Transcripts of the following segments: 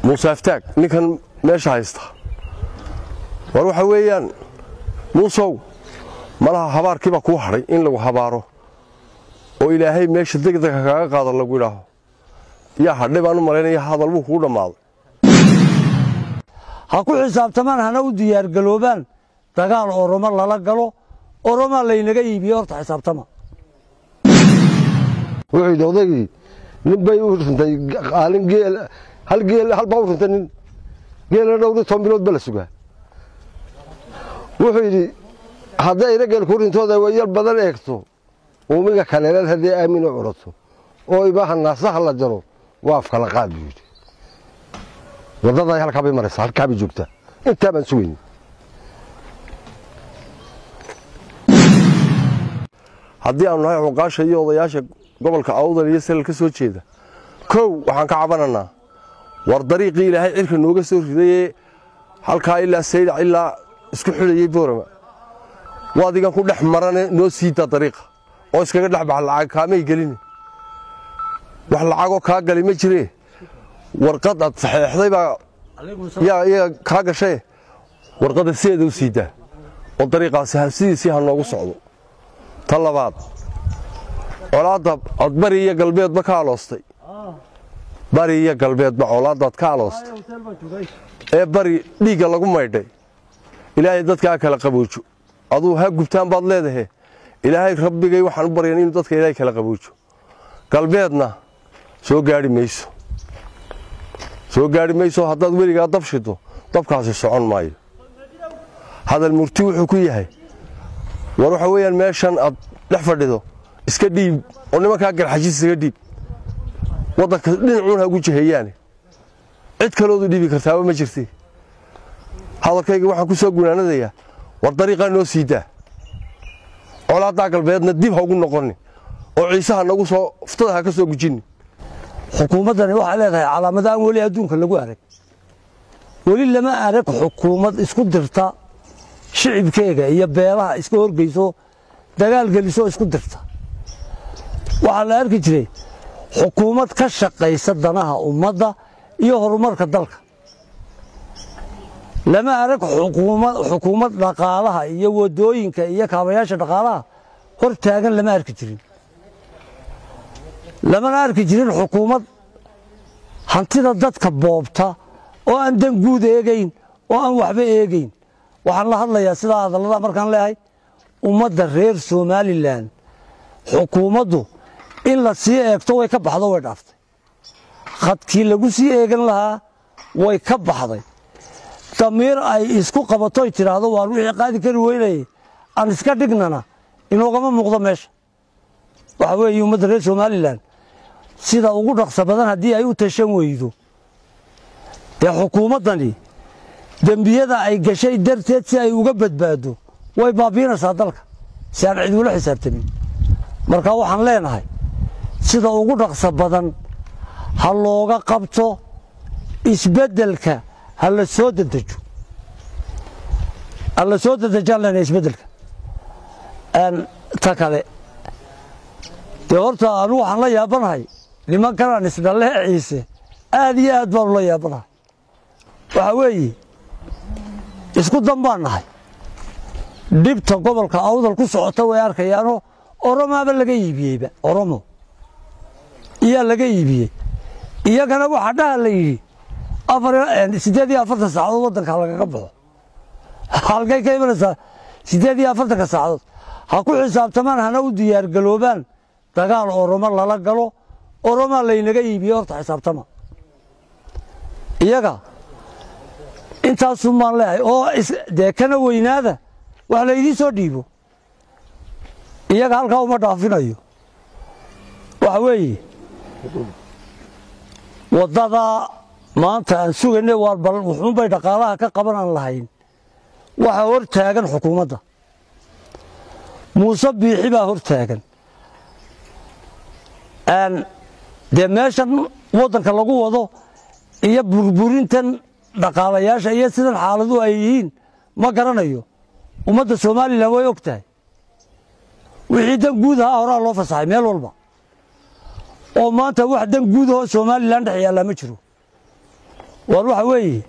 موسى افتاك ninkan meesha haysta war waxa weeyaan muusow malaha habaarkiiba ku haray in lagu habaaro oo ilaahay meesha degdeg kaga qaado lagu yiraahdo yaa hadhay baan u maleynaya hadal buu ku dhamaaday ha ku xisaabtamaan hana u diyaar galoobaan dagaal Oromo lala galo Oromo laynaga iibiyo horta xisaabtama wuxuu doodayay nin bay u runtay qaalin geel hal baa u runtay nin geel dhowr 10 bilood bala sugaa wuxuu yiri haday ragel ku rintooda way yar badan eegto oo miga kaleelad hadii aamin u curato oo ibaahan naasaha la jaro waaf kala qaad yiri wadada halka bay maraysaa halka bay joogta inta baan suweyn haddii aanu nahay xuqaasha iyo odayaasha gobolka Awdal iyo Sel ka soo jeeda kow waxaan ka cabananaa war dariiqii Ilaahay cirka nooga soo riday halka ilaa Sayid ilaa isku xuliyay Boorama waadigan ku dhex marane noo siita dariiqa oo iskaga dhex bax lacag kaamay gelin wax lacago ka gali ma jiree warqad aad saxeexday baa yaa ka gashay warqada sideeda u siida oo dariiqaasi sidii ha noogu socdo talabaad colaadda bari iyo galbeed ba ka aloostay bari iyo galbeed ba colaadda ka aloostay ee bari dhiiga lagu maydhay ilaahay dadka kala qaboojo aduu ha gubtaan baad leedahay ilaahay rabbigay waxaan u baryaa in dadka ilaahay kala qaboojo galbeedna soo gaari mayso haddaad weliga dab shido dabkaasi socon maayo hadal murti wuxuu ku yahay war waxa weeyaan meeshan aad dhex fadhido iska dhiib oo nimanka garxajiis iska dhiib wadanka dhinacuun ha ugu jihayaan cid kale oo dhiibi kartaa ma jirtay hadalkayga waxaan ku soo gunaanadayaa war dariiqa noo siidaa colaadda galbeedna dib ha ugu noqon oo ciisaha nagu soo ftada ha ka soo gujin xukuumadani waxa leedahay calaamadahan wali adduunka lagu arag wali lama arag xukuumad isku dirta shicibkeega iyo beelaha iska horgeyso dagaal geliso isku dirta waxa la arki jiray xukuumad ka shaqeysa danaha ummadda iyo horumarka dalka lama arag xukuumad dhaqaalaha iyo wadooyinka iyo kaabayaasha dhaqaalaha hor taagan lama arki jirin lama arki jirin xukuumad hantida dadka boobta oo aan dan guud eegayn oo aan waxba eegayn waxaan la hadlayaa sida hadallada markaan leeyahay ummadda reer Somaliland xukuumaddu in la sii eegto way ka baxdo way dhaaftay khadkii lagu sii eegan lahaa way ka baxday damiir ay isku qabato tiraahdo waa wixii qaadi kari weynay aan iska dhignana inoogama muuqdo meesha waxa weeye ummadda reer Somaliland sida ugu dhaqso badan hadii ay u tashan weydo ee xukuumadani dambiyada ay gashay darteed si ay uga badbaado way baabiinaysaa dalka si aan cid wala xisaabtamin marka waxaan leenahay sida ugu dhaqso badan ha looga qabto isbedelka ha la soo dedejo lana isbedelka ta kale dee horta anu waxaan la yaabanahay nimankan isdhalle ciise aad iyo aad baan la yaabanahay waxa weeye isku dambaan nahay dibta gobolka Awdal ku socota way arkayaan Oromo laga iibiyayba Oromo iyo laga iibiyay iyagana waxa dhaha la yiri 48 saacadood wadanka laga baxo halkay ka imanaysaa 48 saacadood ha ku xisaabtamaan hana u diyaar galoobaan dagaal Oromo lala galo Oromo laynaga iibiyo horta xisaabtama iyaga intaas uma leeyahay oo deekana weynaada wax la idin soo dhiibo iyaga halka uma dhaafinayo waxa weeye wadada maanta aan sugaynay war bal wuxuu bay dhaqaalaha ka qabanaan lahayn waxa hor taagan xukuumadda Muuse Biixi baa hor taagan de meeshan wadanka lagu wado iyo burburintan dhaqaalayaasha iyo sidan xaaladu ay yihiin ma garanayo ummadda Soomaaliland way ogtahay wixii dan guud ah hore loo fasaxay meel walba oo maanta wax dan guud ah Soomaaliland dhex yaala ma jiro war waxa weeye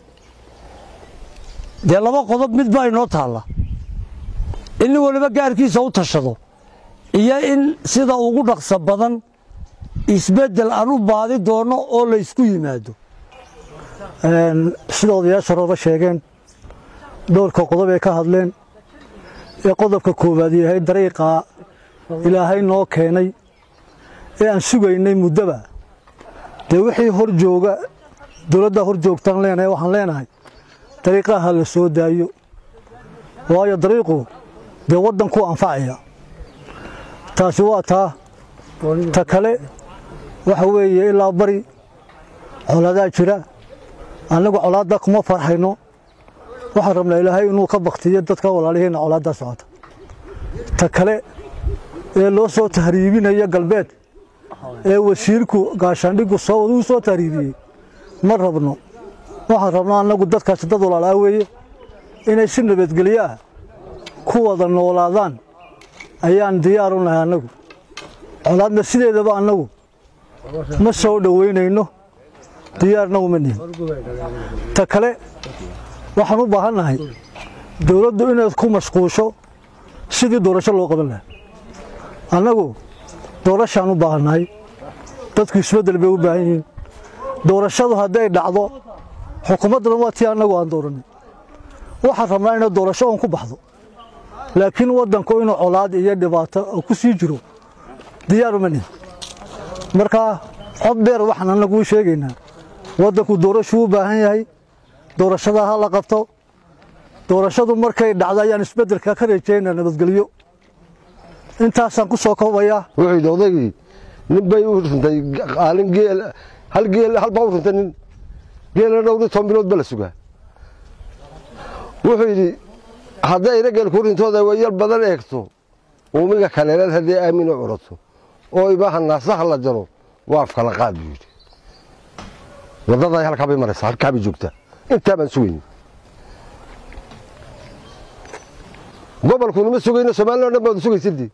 dee laba qodob mid baa inoo taalla in nin waliba gaarkiisa u tashado iyo in sida ugu dhaqso badan isbeddel aan u baadi doono oo la isku yimaado sida odayaasha hore sheegeen dhowrka qodob ay ka hadleen ee qodobka koowaad yahay dariiqa ilaahay noo keenay ee aan sugaynay muddaba dee wixii hor jooga dowladda hor joogtaan leenahay waxaan leenahay dariiqaha la soo daayo waayo dariiqu dee waddankuu anfacaya taasi waa ta kale waxa weeye ilaa bari colaadaa jira annagu colaadda kuma farxayno waxaan rabnaa ilaahay inuu ka baktiyo dadka walaalihiinna colaaddaa socota ta kale ee loo soo tahriibinaya galbeed ee wasiirku gaashaandhigu uu soo tahriibiyey ma rabno waxaan rabnaa annagu dadkaasi dad walaalaa weeye inay si nabadgelyo ah ku wada noolaadaan ayaan diyaar u nahay annagu colaadna sideedaba annagu ma soo dhowaynayno diyaarna uma nihin ta kale waxaan u baahannahay dowladdu inaad ku mashquusho sidii doorasho loo qaban lahaa annagu doorashaan u baahannahay dadku isbeddel bay u baahan yihiin doorashadu hadday dhacdo xukuumadduna waa tii annagu aan dooranay waxaan rabnaa inay doorasho oon ku baxdo laakiin waddanku inuu colaad iyo dhibaato ku sii jiro diyaar uma nihin markaa cod dheer waxaan annagu u sheegaynaa waddanku doorashuu u baahan yahay doorashada ha la qabto doorashadu markay dhacdo ayaan isbeddelka ka rajaynaa nabadgelyo intaasaan ku soo koobayaa wuxuu yidhi odaygii nin bay u runtay qaalin geel hal baa u runtay nin geelna dhowr 10 bilood ba la sugaa wuxuu yidhi hadday ina geel ku rintooda way yar badan eegto uumiga kaleelad haddii aamin u curato oo ibaha naasaha la jaro waa afkala qaad buu yidhi waddaday halkaa bay maraysaa halkaa bay joogtaa intaa baan sugayni gobolkuna ma sugayno Soomaaliland dhan baad sugaysidii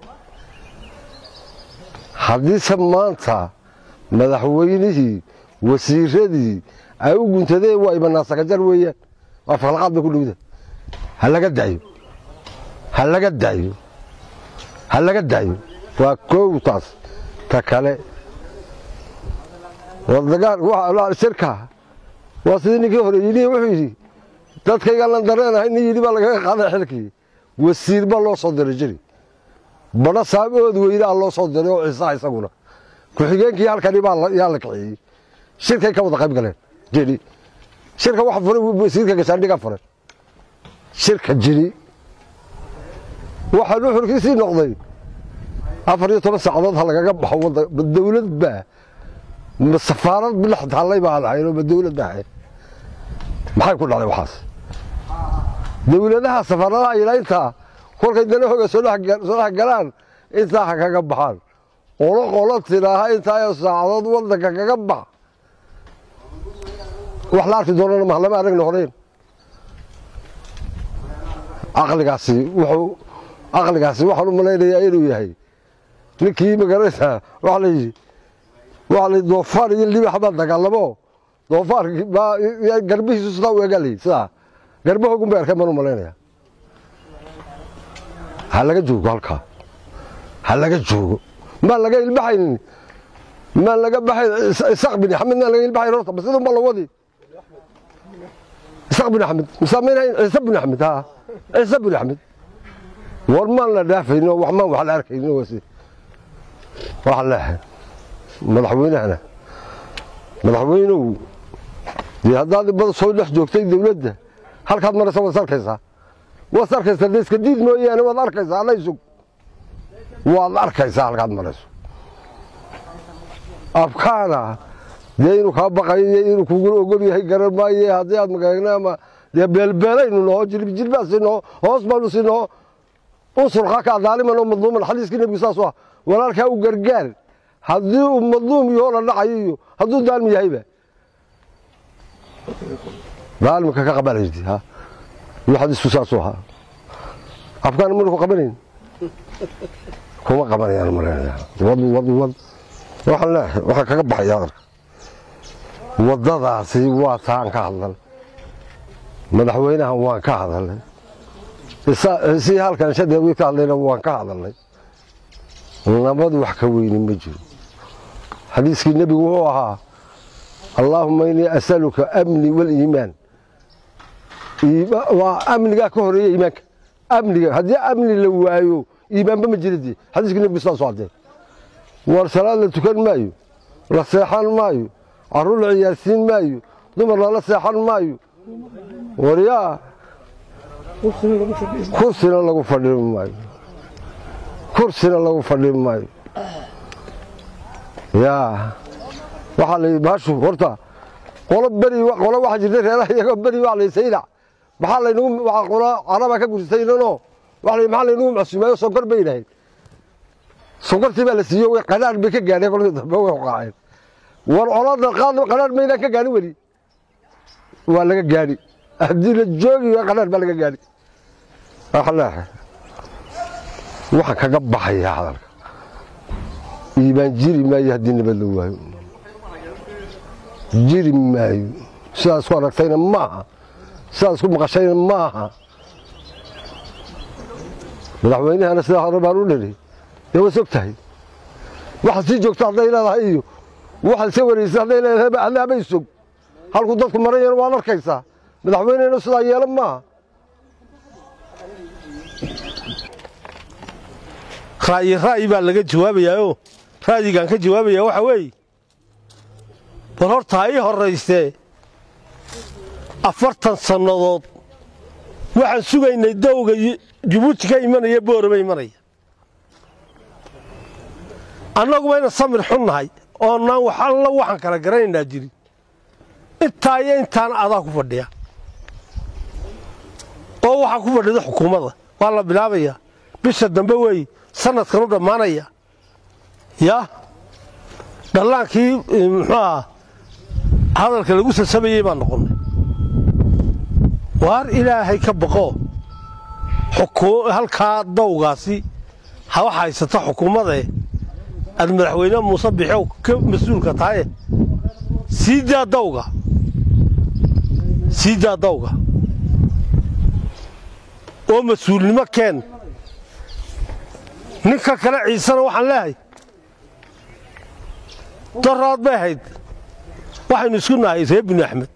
haddiise maanta madaxweynihii wasiiradii ay u guntadeen waa ibanaasaka jar weeyaan waa falqaad bay ku dhowda ha laga daayo waa koowtaas ta kale waddagaan waa shirka waa sidii ninkii hore yidhi wuxuu yidhi dadkayga lan dareenahay nin yidhi baa lagaga qaaday xilkii wasiir baa loo soo diray jiri bana saabood weyne loo soo diray oo ciisa isaguna ku xigeenkii halkani baa yaa la kiciyay shirkay ka wada qayb galeen jiri shirka wax furay wasiirka gaashaandhiga furay shirka jiri waxa nuxurkiisii noqday 14 saacadood ha lagaga baxo wadda dawlad baa safaarad bilaa talay baa lahayn oo dawlad baa maxay ku dhacday waxaas dawladaha safaaradaha ilaynta kolkay dana hoga soo galaan inta kaga baxaan qolo tiraaha inta ay saacadood waddanka kaga bax wax la arki doonana mahlama aragna horeen aqligaasi waxaan u malaynayaa inuu yahay ninkii magaraysa wax la doofaar iyo libax baa dagaalamo doofaar garbihiisu sidaa u egalay sidaa garbahoogun bay arkeen baan u malaynayaa ha laga joogo halkaa ha laga joogo maan laga ilbaxaynin maan laga baxayn isaaq bin axmed maan laga ilbaxayn horta bas idun baa la wadi isaaq bin axmed misaamaynayn ciise bin axmed haa ciise bin axmed war maan la dhaafayno wax maan wax la arkayno wasi wax leeyahay madaxweynuhu dee haddaad bada soo dhex joogtay dawladda halkaad maraysa waad arkaysaa iska diid mooyaane waad arkaysaa alla isug waad arkaysaa halkaad marayso afkaana dee inuu kaa baqayo iyo inuu kugula ogol yahay garan maaye haddii aad magaagna ama dee beelbeelaynu noho jilbaa sinoo hoos baanu sinoo unsur qaaka daaliman oo madluuman xadiiskii nebigu saas ah walaalkaa u gargaar haddii uu madluum iyo la dhacayo iyo hadduu daalmi yahayba daalmika ka qabalaydi ha iyo xadiisku saas ah afkaan markuu qabanayn kuma qabanayaan mareeyaa wad waxaan kaga baxayaa waddadaasi waa taan ka hadlan madaxweynahan waan ka hadalnay si halkan shadeewi ka hadlayna waan ka hadalnay nabad wax ka weyni ma jiro xadiiskii nebigu wuxuu ahaa allaahumma innii as'aluka amni wal-iimaan waa amnigaa ka horeeya iimaanka amniga haddii amni la waayo iimaanba ma jiradii xadiiskii nebigu sidaas u caddeey war salaad la tukan maayo la seexan maayo carruur la ciyaarsiin maayo dumar lala seexan maayo waryaa kursina lagu fadhin maayo kursina lagu fadhin maayo yaa waxaa la baashu horta qolo waxaa jirta reeraha iyagoo beri waa la saylac maxaa laynagu waa qolo caraba ka gursaynanoo maxaa laynagu macsuumayo sonkor bay yidhaaheen sonkortii baa la siiyo way qanaar bay ka gaadheen kolkii dambe way qaaceen war colaadna qanaar maynaan ka gaadhin weli waa laga gaadhi haddii la joogi waa qanaar baa laga gaadhi waxaan kaga baxayaa hadalka iibaan jiri maayo haddii nabad la waayo jiri maayo sidaas ku aragtayna maaha sidaas ku maqashayna maaha madaxweynahana sidaa hore baan u dhiri dee waad og tahay waxaad sii joogta hadday leedahay iyo waxaad iska wareysay hadday leedahay allaabay sog halkuu dadku marayana waad arkaysaa madaxweynehena sidaa yeelan maaha ra'yi baa laga jawaabayaayoo ra'yigaan ka jawaabayaa waxa weeye bal horta ha ii horraystee 40 sannadood waxaan sugaynay dawga Jabuuti ka imanaya Boorama imanaya annagu wayna samir xunnahay oo naan wax alla waxaan kala garanaynaa jirin intaan adaa ku fadhiya oo waxa ku fadhida xukuumadda waa la bilaabayaa bisha dambe way sanadkan u dhamaanaya ya dhalaankii muxuu hadalka lagu sasabayay baan noqonay waar ilaahay ka baqo halka dawgaasi ha waxa haysata xukuumadda madaxweyne Muuse Bixi ka mas'uulka tahay sida dawga oo mas'uulnimo keen ninka kale ciisana waxaan leeyahay daraad bay ahayd waxaynu isku nahay reer Bini Axmed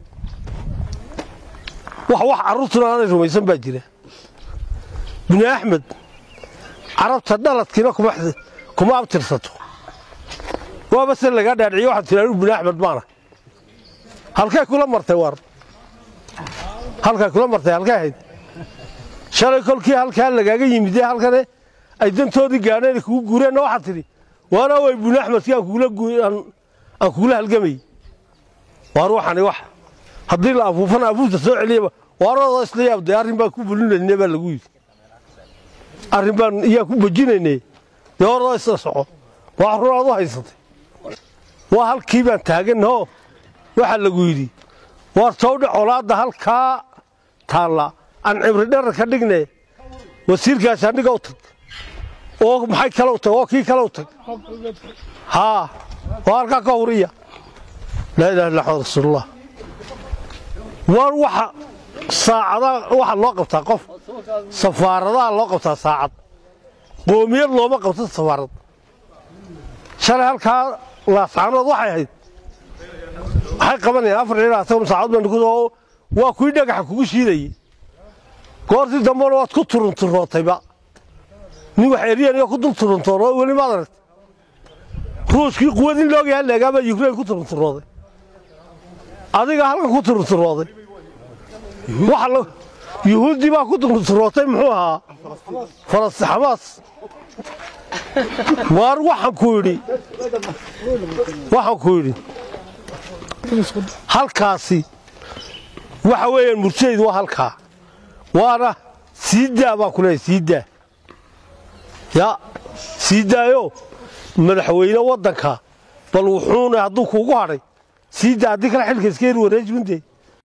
wax carruurtuna aanay rumaysan baa jira Bini Axmed carabta dhaladkiina kuma abtirsato waa bas laga dhaadhiciyo waxa tiraaru Bini Axmed maana halkay kula martay halkay ahayd shalay kolkii halkaa lagaaga yimid halkane ay dantoodii gaadheen kugu guureen waxa tiri waana way Bini Axmed aan kula halgamay waar waxani wax haddii la afuufana afuufta soo celiyaba waarada isla yaabday arrin baa ku bulinaynay baa lagu yiri arrin baan iyaa ku bajinaynay doorada isla soco waa ruuxdu haysatay waa halkii baan taaganoo waxa lagu yiri waar sawdha colaada halkaa taala aan cibri dheer ka dhignay wasiirkaas aniga u tag oo maxay kala u tag oo kii kala u tag ha waarka ka huriya la ilaaha illa rasuulullah war waxa saacada waxa loo qabtaa qof safaaradaha loo qabtaa saacad qoomiyad looma qabto safaarad shalay halkaa laascaanood waxay ahayd waxay qabanayaan 4 saacad baan ku soo waa kuwii dhagaxa kugu shiidayay goortii dambe waad ku turunturootayba nin wax eriyay ku dul turuntooro wali ma aragtay ruuskii quwadin looga halagaaba Ukraine ku turunturooday adiga halka ku turunturooday waxa la yuhuudi baa ku turunturootay muxuu ahaa Xamaas waar waxaan ku yiri halkaasi waxa weeyaan murteed waa halka waana siidaa baa ku leeyahay siidaa ya siidaayo madaxweyne wadanka bal wuxuuna hadduu kugu haray siidaa adii kala xilka iska wareejinta